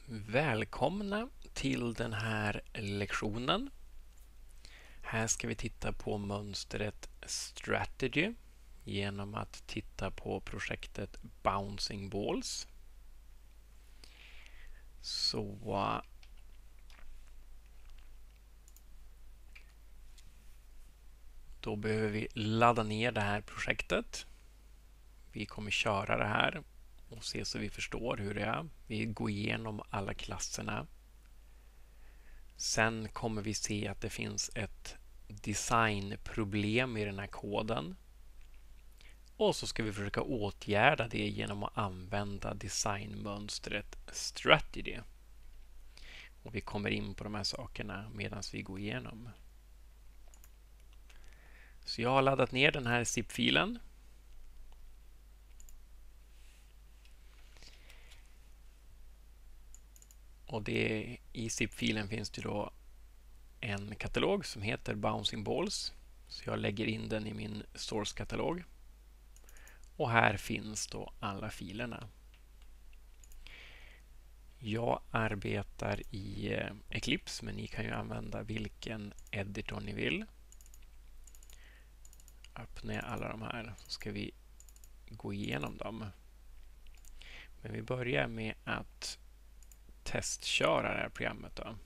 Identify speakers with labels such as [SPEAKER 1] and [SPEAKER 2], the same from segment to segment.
[SPEAKER 1] Välkomna till den här lektionen. Här ska vi titta på mönstret Strategy genom att titta på projektet Bouncing Balls. Så då behöver vi ladda ner det här projektet. Vi kommer köra det här och se så vi förstår hur det är. Vi går igenom alla klasserna. Sen kommer vi se att det finns ett designproblem i den här koden. Och så ska vi försöka åtgärda det genom att använda designmönstret Strategy. Och vi kommer in på de här sakerna medan vi går igenom. Så jag har laddat ner den här zip-filen. Och i zip-filen finns det då en katalog som heter Bouncing Balls. Så jag lägger in den i min source-katalog. Och här finns då alla filerna. Jag arbetar i Eclipse, men ni kan ju använda vilken editor ni vill. Öppnar jag alla de här så ska vi gå igenom dem. Men vi börjar med att testköra det här programmet då.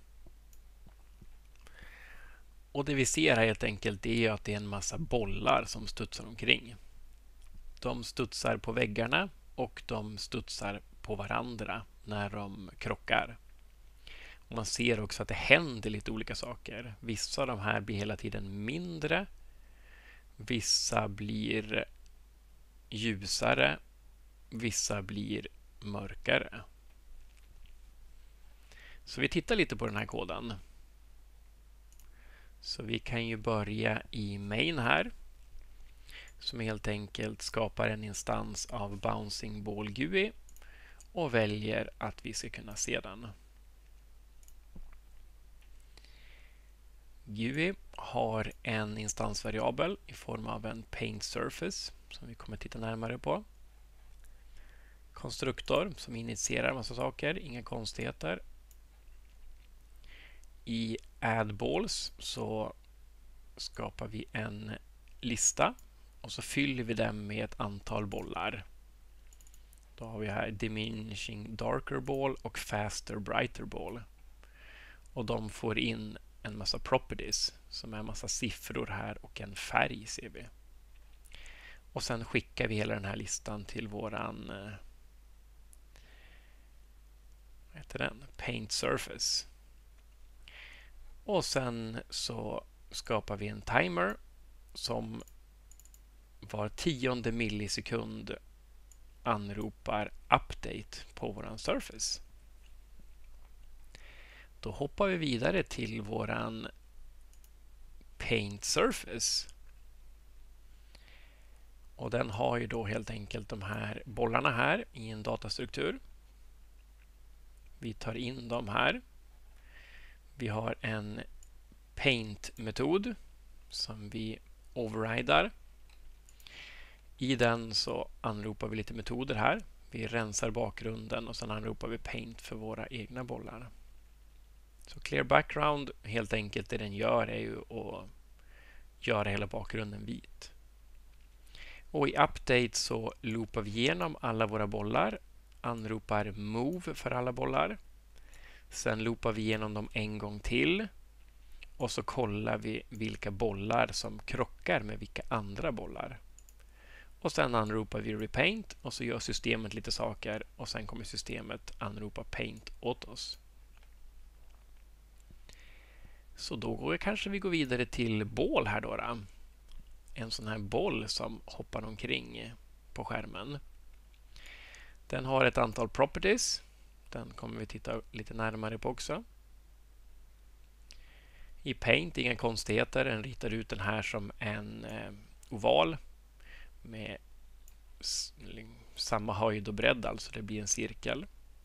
[SPEAKER 1] Och det vi ser här helt enkelt är att det är en massa bollar som studsar omkring. De studsar på väggarna och de studsar på varandra när de krockar. Och man ser också att det händer lite olika saker. Vissa av de här blir hela tiden mindre. Vissa blir ljusare. Vissa blir mörkare. Så vi tittar lite på den här koden. Så vi kan ju börja i main här. Som helt enkelt skapar en instans av Bouncing Ball GUI och väljer att vi ska kunna se den. GUI har en instansvariabel i form av en paint surface som vi kommer titta närmare på. Konstruktor som initierar massa saker, inga konstigheter. I add balls så skapar vi en lista och så fyller vi den med ett antal bollar. Då har vi här diminishing darker ball och faster brighter ball. Och de får in en massa properties som är en massa siffror här och en färg ser vi. Och sen skickar vi hela den här listan till våran paint surface. Och sen så skapar vi en timer som var 10:e millisekund anropar update på våran surface. Då hoppar vi vidare till våran paint surface. Och den har ju då helt enkelt de här bollarna här i en datastruktur. Vi tar in dem här. Vi har en paint-metod som vi overridar. I den så anropar vi lite metoder här. Vi rensar bakgrunden och sen anropar vi paint för våra egna bollar. Så clear background, helt enkelt det den gör är ju att göra hela bakgrunden vit. Och i update så loopar vi igenom alla våra bollar, anropar move för alla bollar. Sen loopar vi igenom dem en gång till och så kollar vi vilka bollar som krockar med vilka andra bollar. Och sen anropar vi repaint och så gör systemet lite saker och sen kommer systemet anropa paint åt oss. Så då kanske vi går vidare till boll här då. En sån här boll som hoppar omkring på skärmen. Den har ett antal properties. Den kommer vi titta lite närmare på också. I paint, inga konstigheter. Den ritar ut den här som en oval med samma höjd och bredd, alltså det blir en cirkel.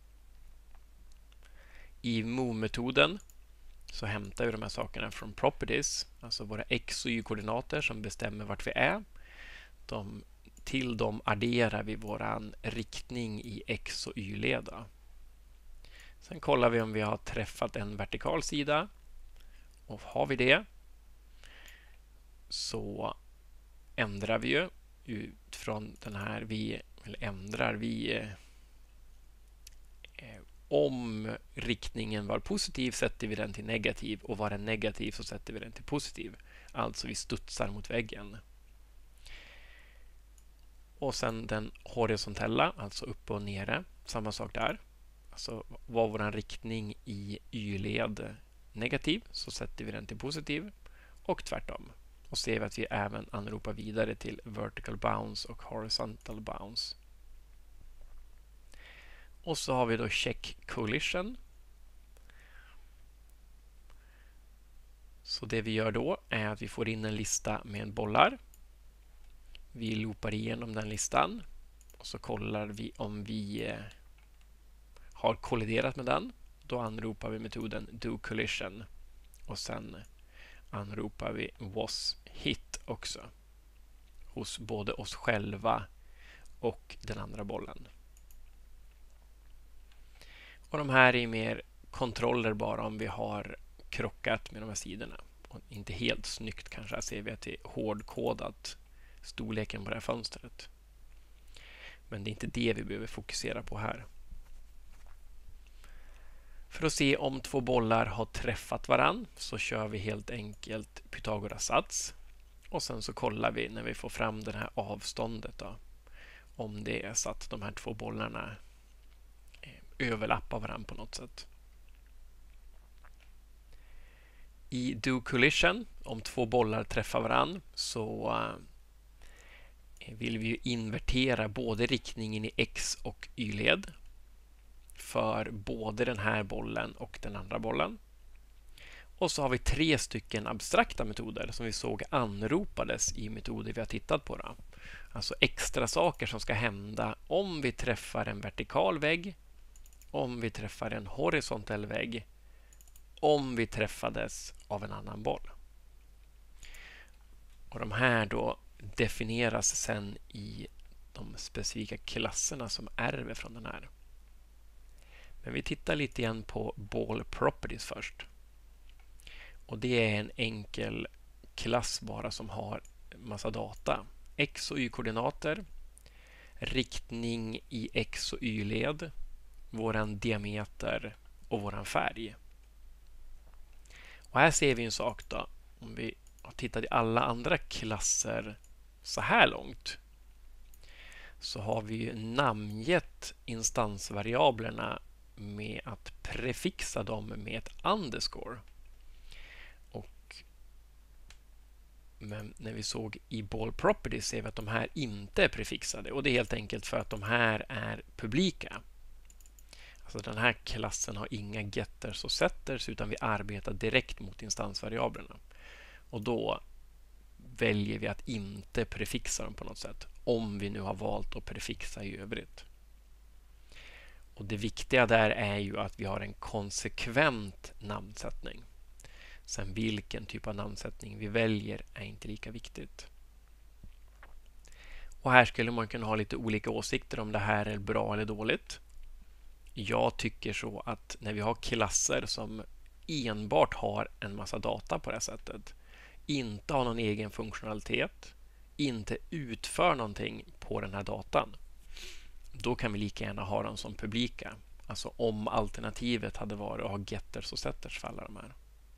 [SPEAKER 1] I move-metoden så hämtar vi de här sakerna från properties, alltså våra x- och y-koordinater som bestämmer vart vi är. Till dem adderar vi våran riktning i x- och y-leda. Sen kollar vi om vi har träffat en vertikal sida. Och har vi det så ändrar vi ju utifrån den här. Om riktningen var positiv sätter vi den till negativ och var den negativ så sätter vi den till positiv. Alltså vi studsar mot väggen. Och sen den horisontella, alltså uppe och nere. Samma sak där. Alltså var vår riktning i y-led negativ så sätter vi den till positiv och tvärtom. Och ser vi att vi även anropar vidare till vertical bounce och horizontal bounce. Och så har vi då check collision. Så det vi gör då är att vi får in en lista med bollar. Vi loopar igenom den listan och så kollar vi om vi har kolliderat med den. Då anropar vi metoden do collision och sen anropar vi was hit också hos både oss själva och den andra bollen. Och de här är mer kontroller bara om vi har krockat med de här sidorna. Och inte helt snyggt kanske. Här ser vi att det är hårdkodat storleken på det här fönstret. Men det är inte det vi behöver fokusera på här. För att se om två bollar har träffat varann så kör vi helt enkelt Pythagoras sats. Och sen så kollar vi när vi får fram det här avståndet då, om det är så att de här två bollarna överlappar varann på något sätt. I do collision, om två bollar träffar varann så vill vi ju invertera både riktningen i x och y-led för både den här bollen och den andra bollen. Och så har vi 3 stycken abstrakta metoder som vi såg anropades i metoder vi har tittat på. Då. Alltså extra saker som ska hända om vi träffar en vertikal vägg, om vi träffar en horisontell vägg, om vi träffades av en annan boll. Och de här då definieras sen i de specifika klasserna som ärver från den här. Men vi tittar lite grann på ball properties först. Och det är en enkel klass bara som har massa data. X- och y-koordinater, riktning i x- och y-led, våran diameter och våran färg. Och här ser vi en sak då. Om vi har tittat i alla andra klasser så här långt så har vi ju namngett instansvariablerna med att prefixa dem med ett underscore. Men när vi såg i ball properties ser vi att de här inte är prefixade. Och det är helt enkelt för att de här är publika. Alltså den här klassen har inga getters och setters utan vi arbetar direkt mot instansvariablerna. Och då väljer vi att inte prefixa dem på något sätt. Om vi nu har valt att prefixa i övrigt. Och det viktiga där är ju att vi har en konsekvent namnsättning. Sen vilken typ av namnsättning vi väljer är inte lika viktigt. Och här skulle man kunna ha lite olika åsikter om det här är bra eller dåligt. Jag tycker så att när vi har klasser som enbart har en massa data på det här sättet, inte har någon egen funktionalitet, inte utför någonting på den här datan, då kan vi lika gärna ha dem som publika. Alltså om alternativet hade varit att ha getters och setters för alla de här.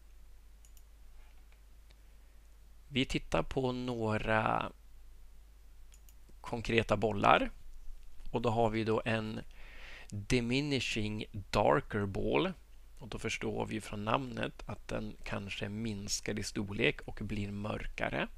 [SPEAKER 1] Vi tittar på några konkreta bollar. Och då har vi då en diminishing darker ball. Och då förstår vi från namnet att den kanske minskar i storlek och blir mörkare.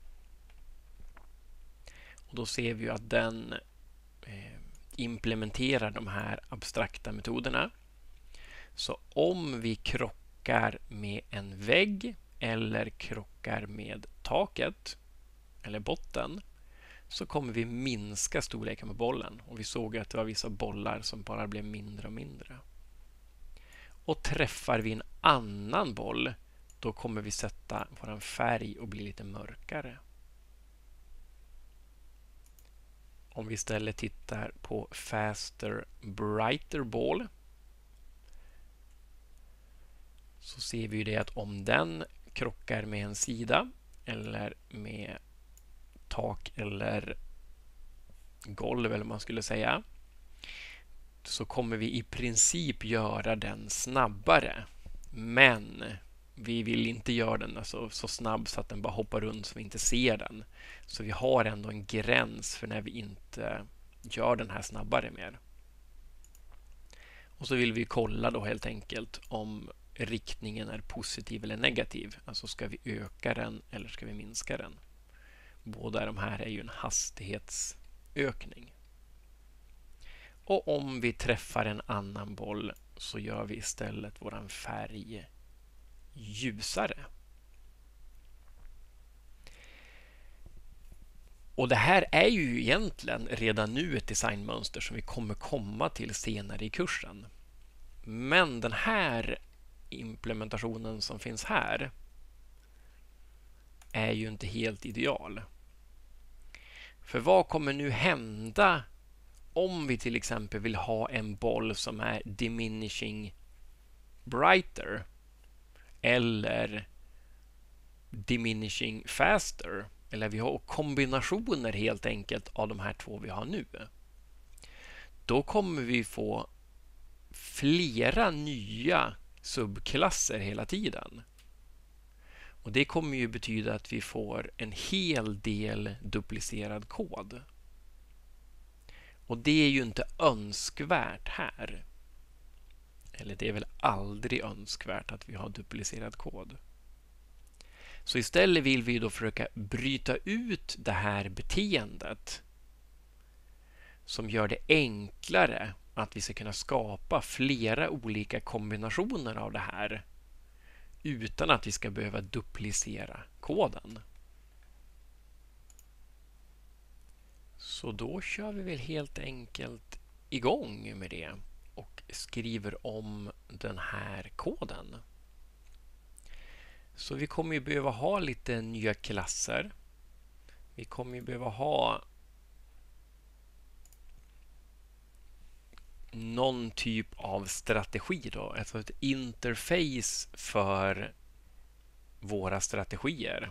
[SPEAKER 1] Och då ser vi att den implementerar de här abstrakta metoderna. Så om vi krockar med en vägg eller krockar med taket eller botten så kommer vi minska storleken på bollen. Och vi såg att det var vissa bollar som bara blev mindre och mindre. Och träffar vi en annan boll då kommer vi sätta vår färg och bli lite mörkare. Om vi istället tittar på faster brighter ball så ser vi det att om den krockar med en sida eller med tak eller golv eller vad man skulle säga, så kommer vi i princip göra den snabbare. Men vi vill inte göra den så snabb så att den bara hoppar runt så vi inte ser den. Så vi har ändå en gräns för när vi inte gör den här snabbare mer. Och så vill vi kolla då helt enkelt om riktningen är positiv eller negativ. Alltså ska vi öka den eller ska vi minska den? Båda de här är ju en hastighetsökning. Och om vi träffar en annan boll så gör vi istället våran färg ljusare. Och det här är ju egentligen redan nu ett designmönster som vi kommer komma till senare i kursen. Men den här implementationen som finns här är ju inte helt ideal. För vad kommer nu hända om vi till exempel vill ha en boll som är diminishing brighter eller diminishing faster, eller vi har kombinationer helt enkelt av de här två vi har nu. Då kommer vi få flera nya subklasser hela tiden. Och det kommer ju betyda att vi får en hel del duplicerad kod. Och det är ju inte önskvärt här. Eller det är väl aldrig önskvärt att vi har duplicerad kod. Så istället vill vi då försöka bryta ut det här beteendet som gör det enklare att vi ska kunna skapa flera olika kombinationer av det här utan att vi ska behöva duplicera koden. Så då kör vi väl helt enkelt igång med det och skriver om den här koden. Så vi kommer ju behöva ha lite nya klasser. Vi kommer ju behöva ha någon typ av strategi då, alltså ett interface för våra strategier.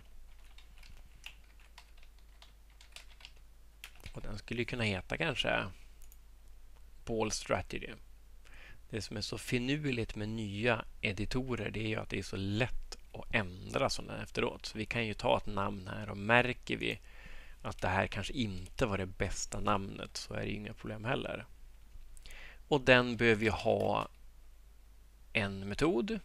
[SPEAKER 1] Och den skulle kunna heta kanske Ball Strategy. Det som är så finurligt med nya editorer, det är ju att det är så lätt att ändra sådana efteråt. Så vi kan ju ta ett namn här och märker vi att det här kanske inte var det bästa namnet så är det inga problem heller. Och den behöver ju ha en metod.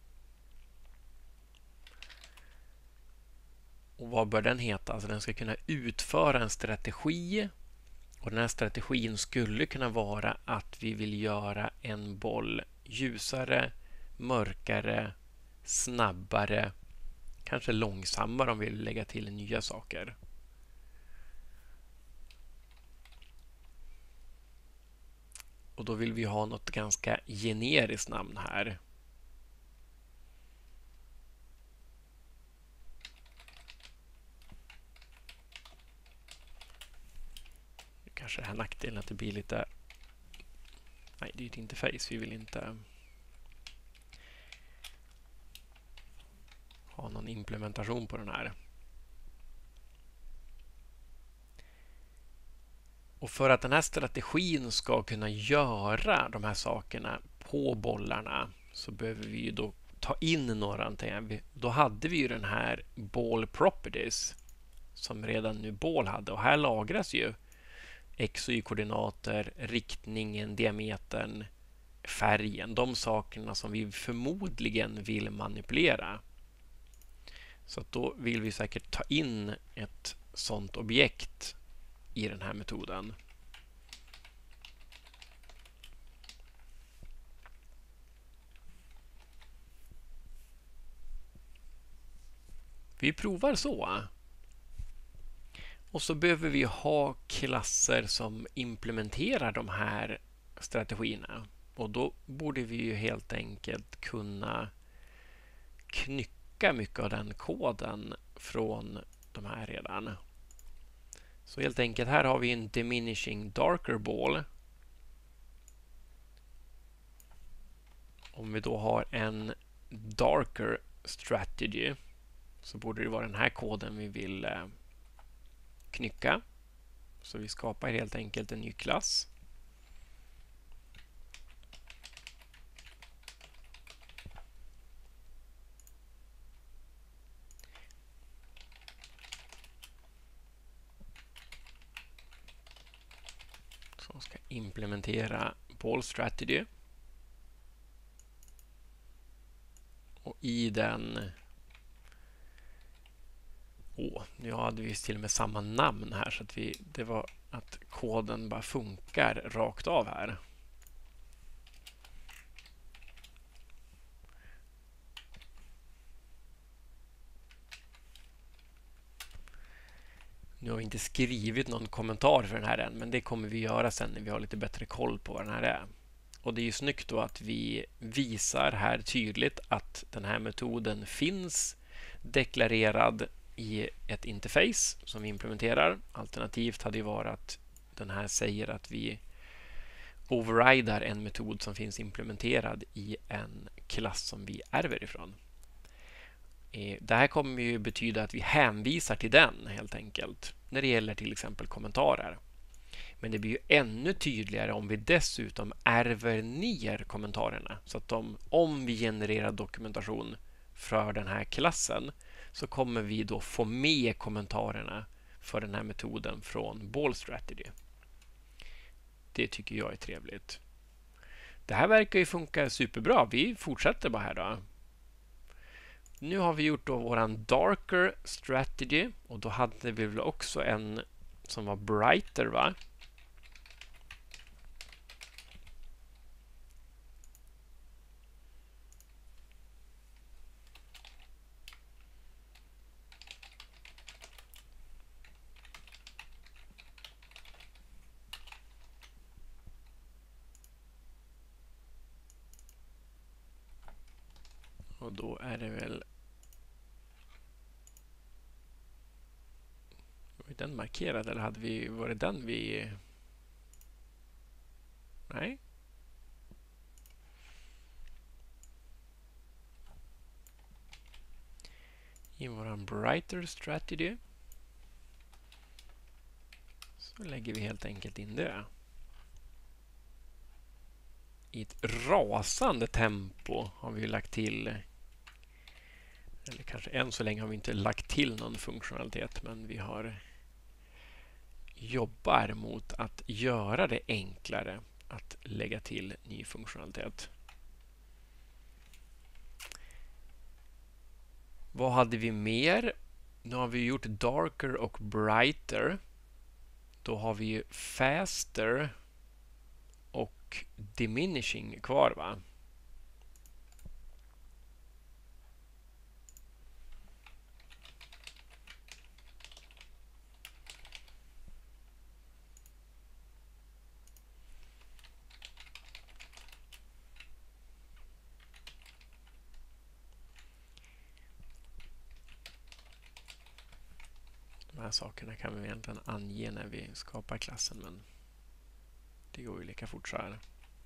[SPEAKER 1] Och vad bör den heta? Alltså den ska kunna utföra en strategi. Och den här strategin skulle kunna vara att vi vill göra en boll ljusare, mörkare, snabbare, kanske långsammare om vi vill lägga till nya saker. Och då vill vi ha något ganska generiskt namn här. Kanske det här nackdelen att det blir lite... Nej, det är ett interface. Vi vill inte ha någon implementation på den här. Och för att den här strategin ska kunna göra de här sakerna på bollarna så behöver vi ju då ta in några. Då hade vi ju den här ball properties som redan nu ball hade. Och här lagras ju x- och y-koordinater, riktningen, diametern, färgen. De sakerna som vi förmodligen vill manipulera. Så att då vill vi säkert ta in ett sådant objekt i den här metoden. Vi provar så. Och så behöver vi ha klasser som implementerar de här strategierna. Och då borde vi ju helt enkelt kunna knycka mycket av den koden från de här redan. Så helt enkelt här har vi en diminishing darker ball. Om vi då har en darker strategy så borde det vara den här koden vi vill knycka. Så vi skapar helt enkelt en ny klass. Som ska implementera ball strategy. Och i den... nu hade vi till och med samma namn här så att det var att koden bara funkar rakt av här. Nu har vi inte skrivit någon kommentar för den här än, men det kommer vi göra sen när vi har lite bättre koll på vad den här är. Och det är ju snyggt då att vi visar här tydligt att den här metoden finns deklarerad i ett interface som vi implementerar. Alternativt hade ju varit att den här säger att vi overridar en metod som finns implementerad i en klass som vi ärver ifrån. Det här kommer ju betyda att vi hänvisar till den helt enkelt när det gäller till exempel kommentarer. Men det blir ju ännu tydligare om vi dessutom ärver ner kommentarerna så att om vi genererar dokumentation för den här klassen så kommer vi då få med kommentarerna för den här metoden från ball strategy. Det tycker jag är trevligt. Det här verkar ju funka superbra. Vi fortsätter bara här då. Nu har vi gjort då våran darker strategy och då hade vi väl också en som var brighter, va? Och då är det väl... Var den markerad eller var det den vi... Nej. I våran brighter strategy så lägger vi helt enkelt in det. I ett rasande tempo har vi lagt till, eller kanske än så länge har vi inte lagt till någon funktionalitet, men vi jobbar mot att göra det enklare att lägga till ny funktionalitet. Vad hade vi mer? Nu har vi gjort darker och brighter. Då har vi faster och diminishing kvar, va? De här sakerna kan vi egentligen ange när vi skapar klassen, men det går ju lika fort så här.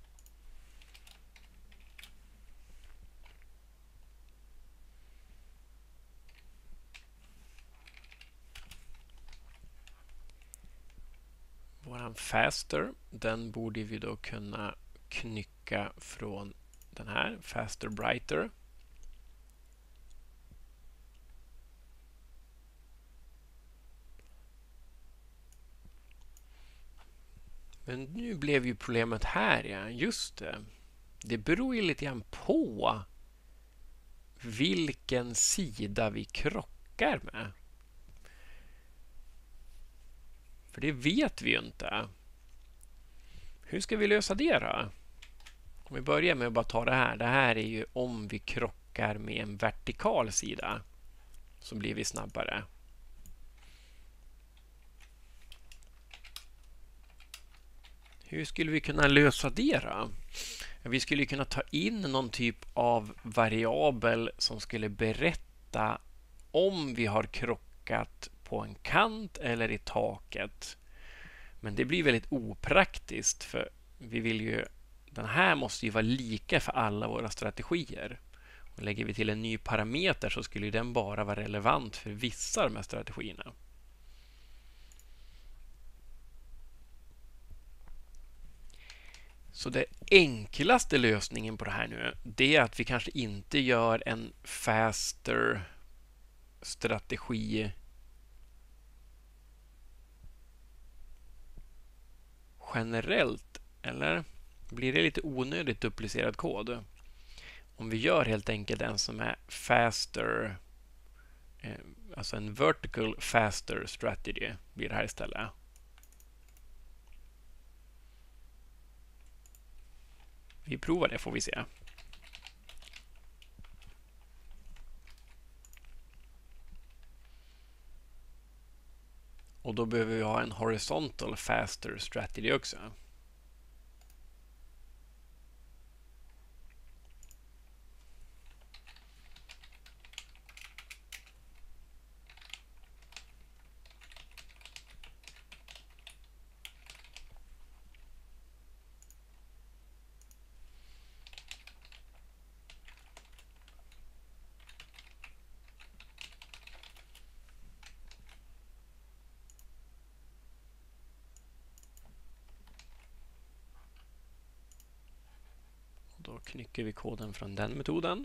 [SPEAKER 1] Våran faster, den borde vi då kunna knycka från den här faster brighter. Men nu blev ju problemet här, ja. Just det. Det beror ju lite grann på vilken sida vi krockar med. För det vet vi ju inte. Hur ska vi lösa det då? Om vi börjar med att bara ta det här. Det här är ju om vi krockar med en vertikal sida så blir vi snabbare. Hur skulle vi kunna lösa det då? Vi skulle kunna ta in någon typ av variabel som skulle berätta om vi har krockat på en kant eller i taket. Men det blir väldigt opraktiskt för vi vill ju, den här måste ju vara lika för alla våra strategier. Och lägger vi till en ny parameter så skulle den bara vara relevant för vissa av de här strategierna. Så det enklaste lösningen på det här nu, det är att vi kanske inte gör en faster strategi generellt, eller blir det lite onödigt duplicerad kod? Om vi gör helt enkelt en som är faster, alltså en vertical faster strategy blir det här istället. Vi provar det får vi se. Och då behöver vi ha en horizontal faster strategy också. Då knycker vi koden från den metoden.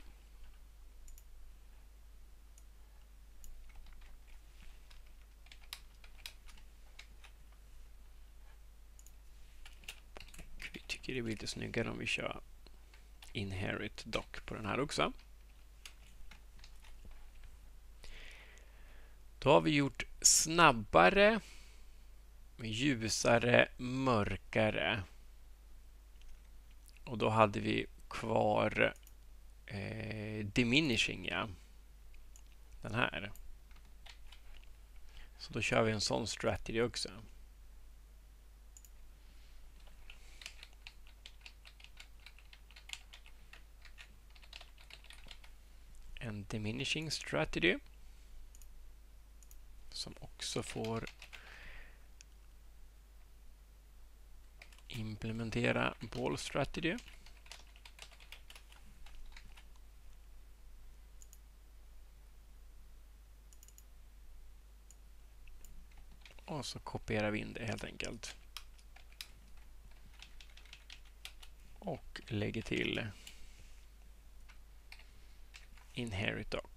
[SPEAKER 1] Och vi tycker det blir lite snyggare om vi kör inherit doc på den här också. Då har vi gjort snabbare, ljusare, mörkare. Och då hade vi kvar diminishing, ja. Den här. Så då kör vi en sån strategy också. En diminishing strategy. Som också får implementera ball strategy. Och så kopierar vi in det helt enkelt. Och lägger till inherit doc.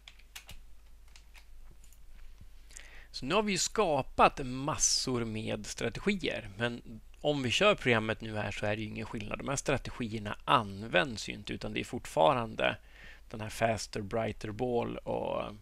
[SPEAKER 1] Så nu har vi skapat massor med strategier. Men om vi kör programmet nu här så är det ju ingen skillnad. De här strategierna används ju inte utan det är fortfarande den här faster, brighter ball och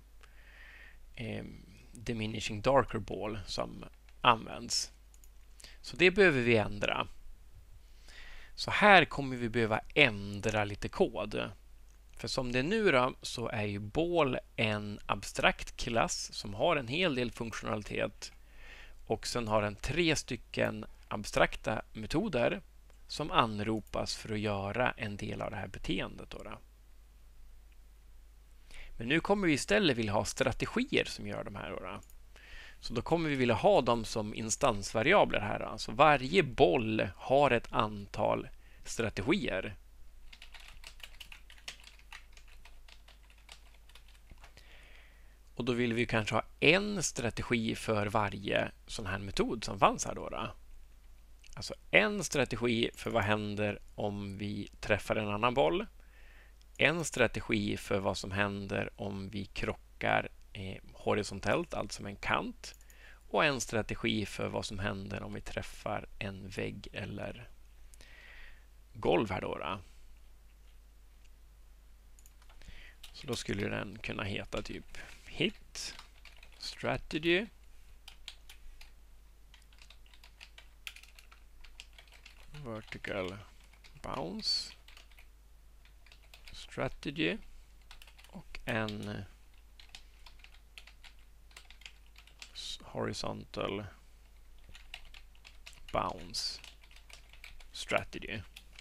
[SPEAKER 1] diminishing darker ball som används. Så det behöver vi ändra. Så här kommer vi behöva ändra lite kod. För som det är nu då, så är ju ball en abstrakt klass som har en hel del funktionalitet och sen har den 3 stycken abstrakta metoder som anropas för att göra en del av det här beteendet. Då. Men nu kommer vi istället vilja ha strategier som gör de här. Då. Så då kommer vi vilja ha dem som instansvariabler här. Då. Så varje boll har ett antal strategier. Och då vill vi kanske ha en strategi för varje sån här metod som fanns här. Då. Alltså en strategi för vad händer om vi träffar en annan boll. En strategi för vad som händer om vi krockar horisontellt, alltså med en kant. Och en strategi för vad som händer om vi träffar en vägg eller golv här. Då. Så då skulle den kunna heta typ hit strategy vertical bounce strategy och en horizontal bounce strategy.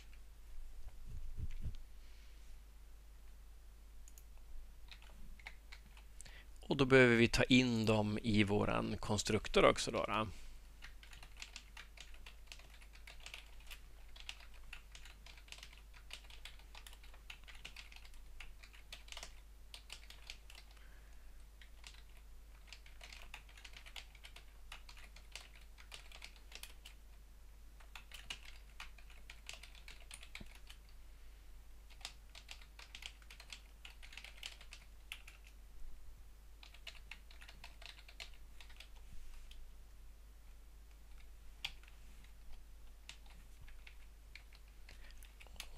[SPEAKER 1] Och då behöver vi ta in dem i våran konstruktor också. Då.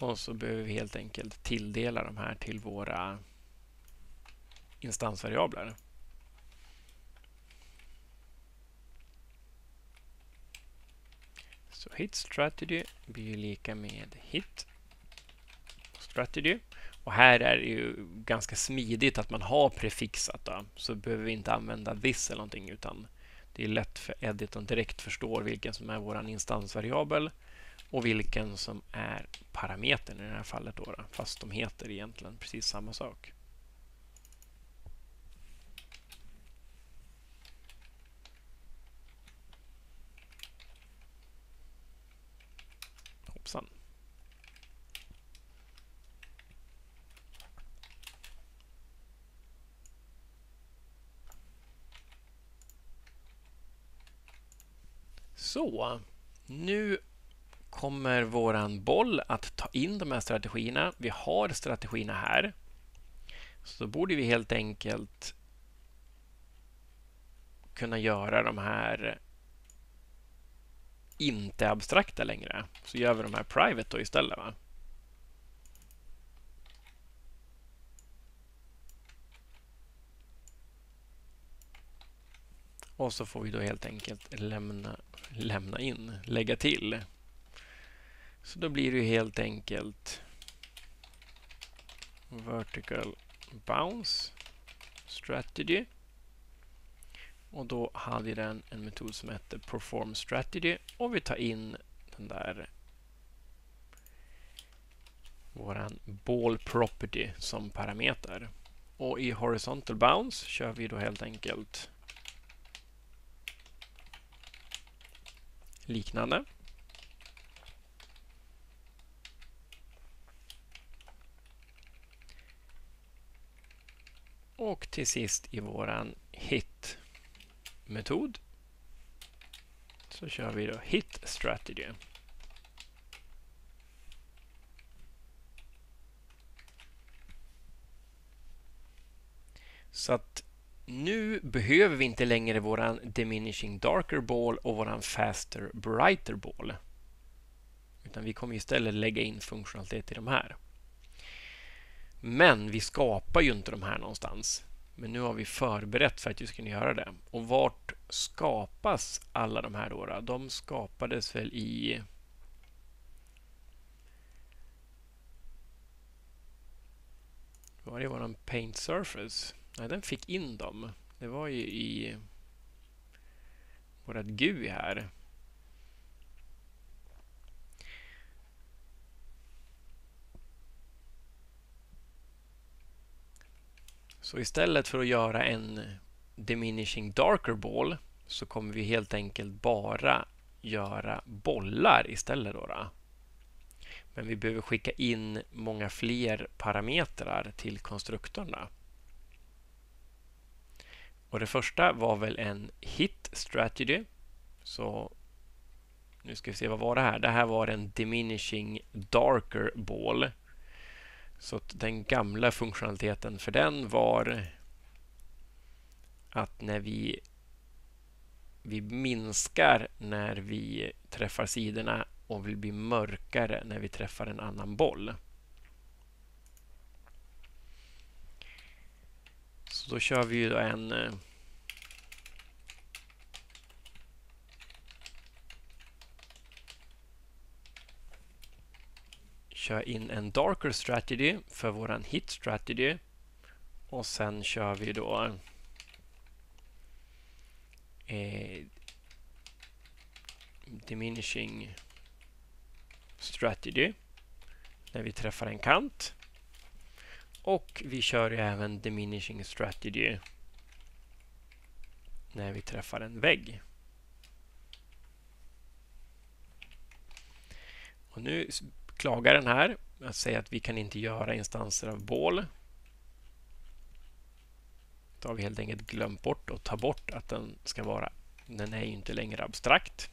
[SPEAKER 1] Och så behöver vi helt enkelt tilldela de här till våra instansvariabler. Så hit strategy blir lika med hit strategy. Och här är det ju ganska smidigt att man har prefixat då, så behöver vi inte använda this eller någonting, utan det är lätt för editorn direkt förstår vilken som är vår instansvariabel och vilken som är parametern i det här fallet då, fast de heter egentligen precis samma sak. Hoppsan. Så, nu kommer våran boll att ta in de här strategierna. Vi har strategierna här. Så då borde vi helt enkelt kunna göra de här inte abstrakta längre. Så gör vi de här private då istället, va? Och så får vi då helt enkelt lägga till. Så då blir det helt enkelt vertical bounce strategy. Och då hade den en metod som heter perform strategy. Och vi tar in den där våran ball property som parameter. Och i horizontal bounce kör vi då helt enkelt liknande. Och till sist i våran hit-metod så kör vi då hit strategy. Så att nu behöver vi inte längre våran diminishing darker ball och våran faster brighter ball. Utan vi kommer istället lägga in funktionalitet i de här. Men vi skapar ju inte de här någonstans. Men nu har vi förberett för att vi ska kunna göra det. Och vart skapas alla de här då? De skapades väl i... Var det våran paint surface? Nej, den fick in dem. Det var ju i vårat GUI här. Så istället för att göra en diminishing darker ball så kommer vi helt enkelt bara göra bollar istället då. Men vi behöver skicka in många fler parametrar till konstruktorerna. Och det första var väl en hit strategy. Så nu ska vi se, vad var det här? Det här var en diminishing darker ball. Så att den gamla funktionaliteten för den var att när vi minskar när vi träffar sidorna och vill bli mörkare när vi träffar en annan boll. Så då kör vi ju då kör in en darker strategy för våran hit strategy och sen kör vi då diminishing strategy när vi träffar en kant. Och vi kör ju även diminishing strategy när vi träffar en vägg. Och nu klagar den här att säga att vi kan inte göra instanser av ball. Då har vi helt enkelt glömt bort och ta bort att den ska vara. Den är ju inte längre abstrakt.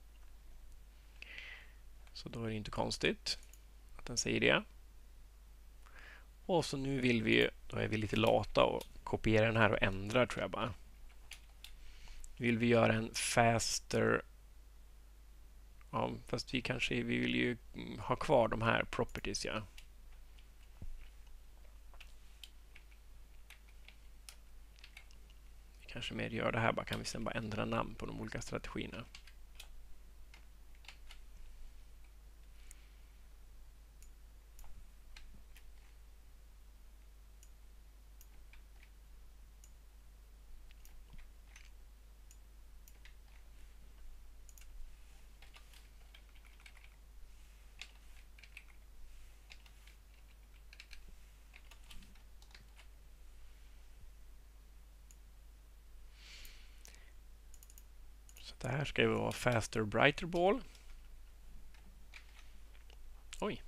[SPEAKER 1] Så då är det inte konstigt att den säger det. Och så nu vill vi, då är vi lite lata och kopierar den här och ändrar tror jag bara. Vill vi göra en faster Ja, fast vi vill ju ha kvar de här properties, ja. Vi kanske mer gör det här, kan vi sen bara ändra namn på de olika strategierna. Det här ska ju vara faster, brighter ball. Oj.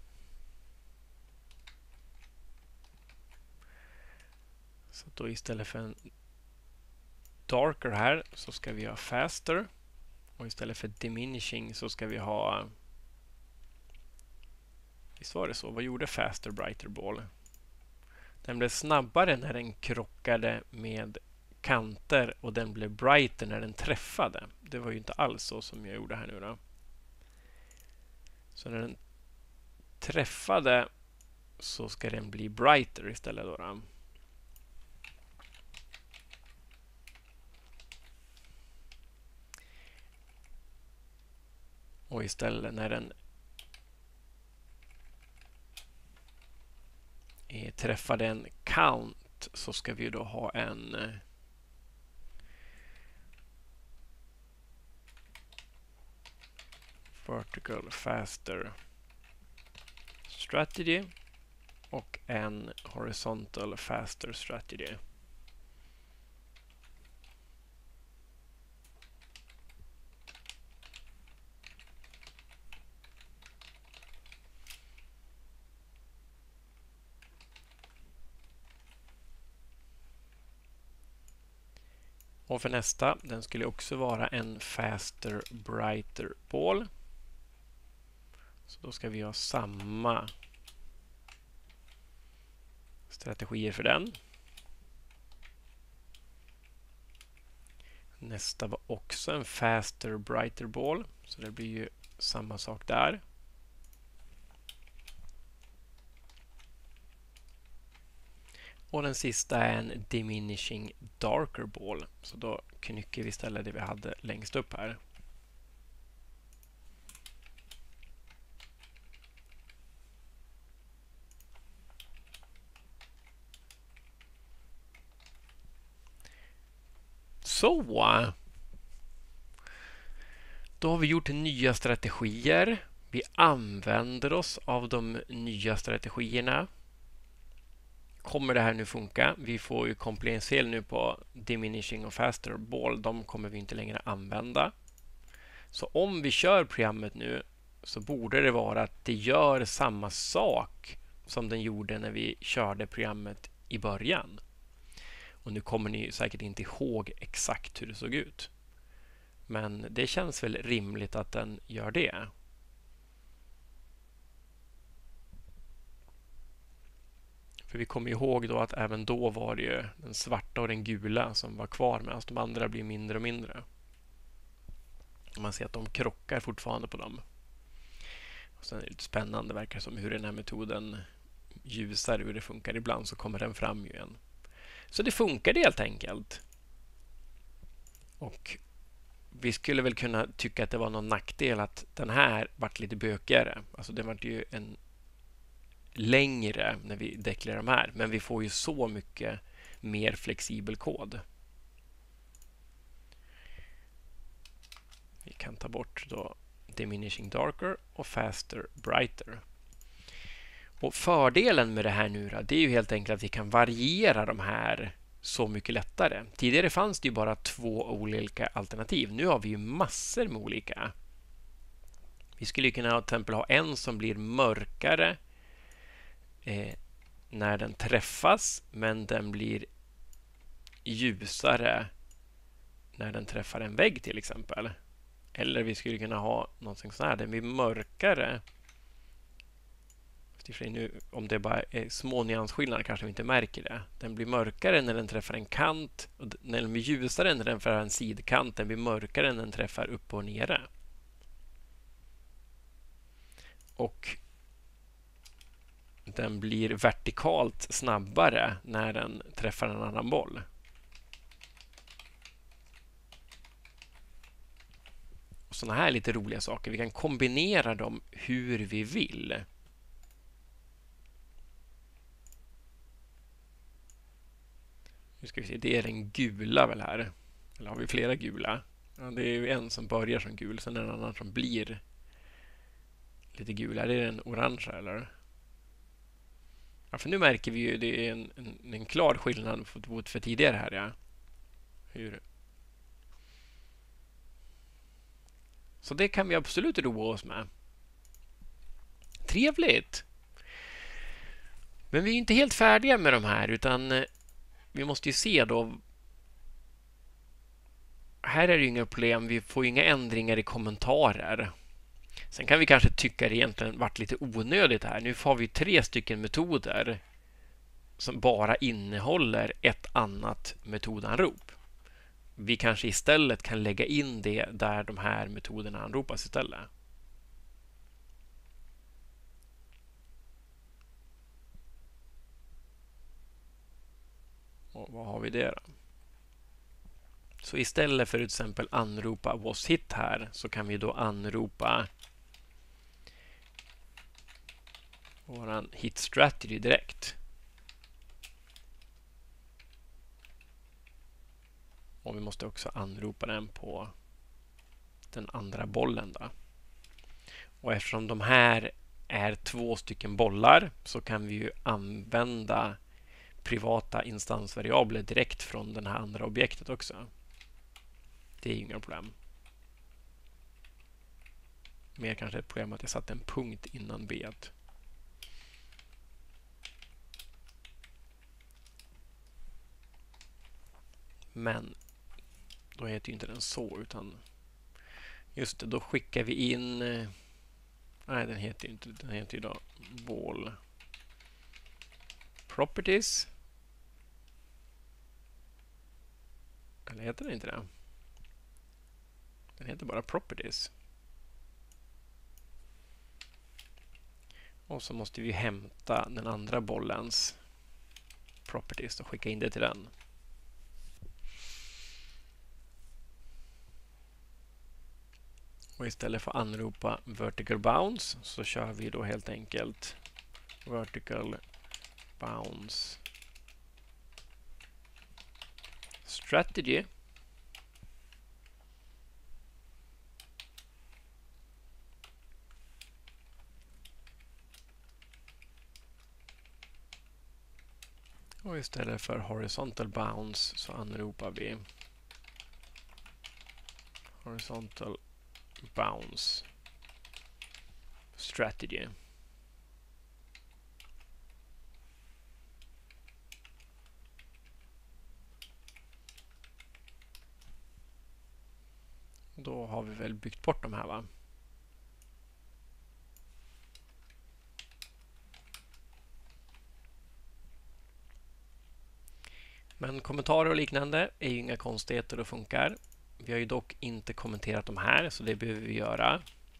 [SPEAKER 1] Så då istället för en darker här så ska vi ha faster. Och istället för diminishing så ska vi ha... Visst var det så? Vad gjorde faster, brighter ball? Den blev snabbare när den krockade med kanter och den blev brighter när den träffade. Det var ju inte alls så som jag gjorde här nu då. Så när den träffade så ska den bli brighter istället då. Och istället när den träffade en count så ska vi då ha en vertical faster strategy och en horizontal faster strategy. Och för nästa, den skulle också vara en faster, brighter ball. Så då ska vi ha samma strategier för den. Nästa var också en faster, brighter ball. Så det blir ju samma sak där. Och den sista är en diminishing darker ball. Så då knycker vi istället det vi hade längst upp här. Så. Då har vi gjort nya strategier. Vi använder oss av de nya strategierna. Kommer det här nu funka? Vi får ju kompletteringsfel nu på diminishing och faster ball. De kommer vi inte längre använda. Så om vi kör programmet nu så borde det vara att det gör samma sak som den gjorde när vi körde programmet i början. Och nu kommer ni säkert inte ihåg exakt hur det såg ut. Men det känns väl rimligt att den gör det. För vi kommer ihåg då att även då var det ju den svarta och den gula som var kvar medan de andra blir mindre och mindre. Man ser att de krockar fortfarande på dem. Och sen är det lite spännande, verkar som hur den här metoden ljusar, hur det funkar. Ibland så kommer den fram igen. Så det funkar helt enkelt. Och vi skulle väl kunna tycka att det var någon nackdel att den här vart lite bökigare. Alltså den vart ju en längre när vi deklarerar de här. Men vi får ju så mycket mer flexibel kod. Vi kan ta bort då diminishing darker och faster brighter. Och fördelen med det här nu då, det är ju helt enkelt att vi kan variera de här så mycket lättare. Tidigare fanns det ju bara 2 olika alternativ. Nu har vi ju massor med olika. Vi skulle kunna till exempel ha en som blir mörkare när den träffas, men den blir ljusare när den träffar en vägg till exempel. Eller vi skulle kunna ha någonting sånt här. Den blir mörkare. Nu, om det bara är små nyansskillnader kanske vi inte märker det. Den blir mörkare när den träffar en kant. Och när den blir ljusare när den träffar en sidkant. Den blir mörkare när den träffar upp och nere. och den blir vertikalt snabbare när den träffar en annan boll. Och sådana här lite roliga saker. Vi kan kombinera dem hur vi vill. Nu ska vi se, det är den gula väl här. Eller har vi flera gula? Ja, det är ju en som börjar som gul, sen en annan som blir lite gul. Är det den orangea eller? Ja, för nu märker vi ju det är en klar skillnad mot för tidigare här. Ja. Så det kan vi absolut roa oss med. Trevligt! Men vi är inte helt färdiga med de här, utan vi måste ju se då. Här är det ju inga problem. Vi får ju inga ändringar i kommentarer. Sen kan vi kanske tycka det egentligen varit lite onödigt här. Nu har vi 3 stycken metoder som bara innehåller ett annat metodanrop. Vi kanske istället kan lägga in det där de här metoderna anropas istället. Och vad har vi det då? Så istället för till exempel anropa wasHit här så kan vi då anropa våran hit strategy direkt. Och vi måste också anropa den på den andra bollen då. Och eftersom de här är 2 stycken bollar så kan vi ju använda privata instansvariabler direkt från det här andra objektet också. Det är ju inga problem. Mer kanske ett problem att jag satte en punkt innan B. Men då heter ju inte den så, utan just det, då skickar vi in. Nej, den heter ju inte. Den heter ju då ball properties. Eller heter den inte det? Den heter bara properties. Och så måste vi hämta den andra bollens properties och skicka in det till den. Och istället för att anropa vertical bounce så kör vi då helt enkelt vertical bounce strategy. Och istället för horizontal bounce så anropar vi horizontal bounce strategy. Då har vi väl byggt bort de här, va? Men kommentarer och liknande är ju inga konstigheter och funkar. Vi har ju dock inte kommenterat de här, så det behöver vi göra.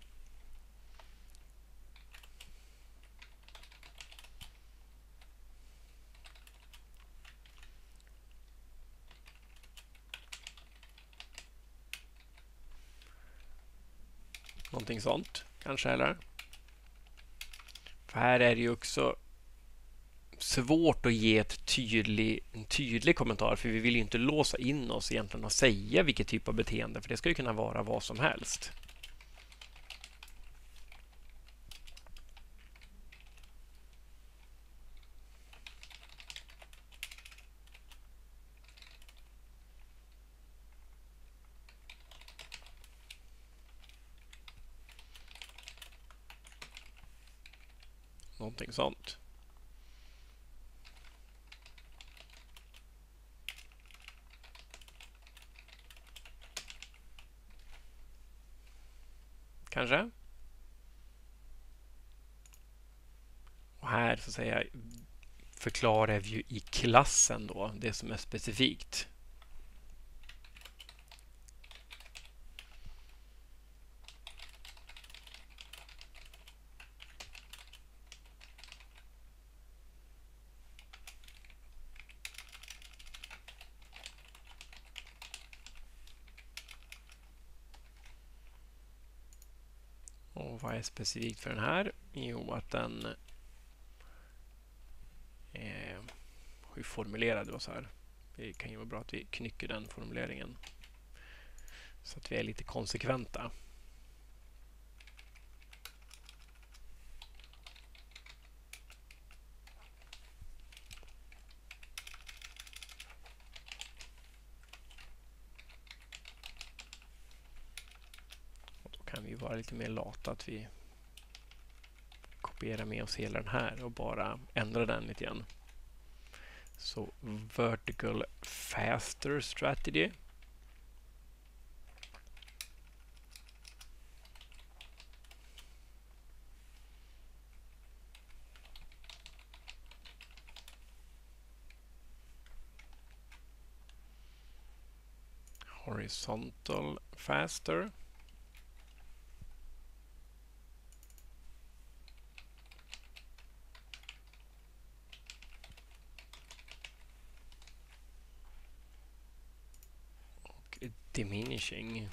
[SPEAKER 1] Någonting sånt, kanske, eller? För här är det ju också svårt att ge en tydlig kommentar, för vi vill ju inte låsa in oss egentligen och säga vilket typ av beteende, för det ska ju kunna vara vad som helst. Någonting sånt. Kanske. Och här så säger jag, förklarar vi ju i klassen då det som är specifikt. Vad är specifikt för den här? Jo, att den hur formulerade vi oss här? Det kan ju vara bra att vi knycker den formuleringen så att vi är lite konsekventa. Och då kan vi vara lite mer lata att vi kopierar med oss hela den här och bara ändrar den lite grann. Så vertical faster strategy. Horizontal faster. Och diminishing.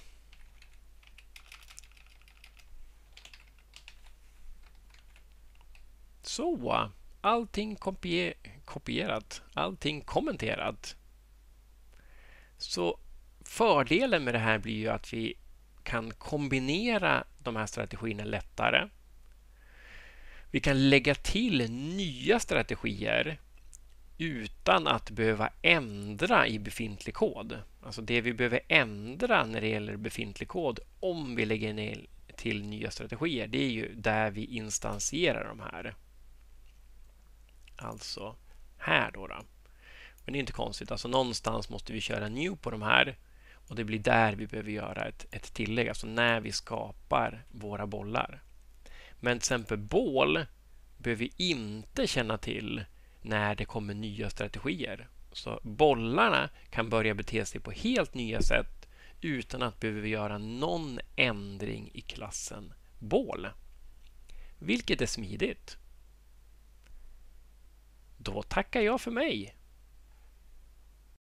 [SPEAKER 1] Så, allting kopierat, allting kommenterat. Så fördelen med det här blir ju att vi kan kombinera de här strategierna lättare. Vi kan lägga till nya strategier utan att behöva ändra i befintlig kod. Alltså det vi behöver ändra när det gäller befintlig kod om vi lägger ner till nya strategier, det är ju där vi instansierar de här. Alltså här då. Men det är inte konstigt. Alltså någonstans måste vi köra new på de här och det blir där vi behöver göra ett tillägg. Alltså när vi skapar våra bollar. Men till exempel bål behöver vi inte känna till när det kommer nya strategier. Så bollarna kan börja bete sig på helt nya sätt utan att behöva göra någon ändring i klassen bål. Vilket är smidigt. Då tackar jag för mig.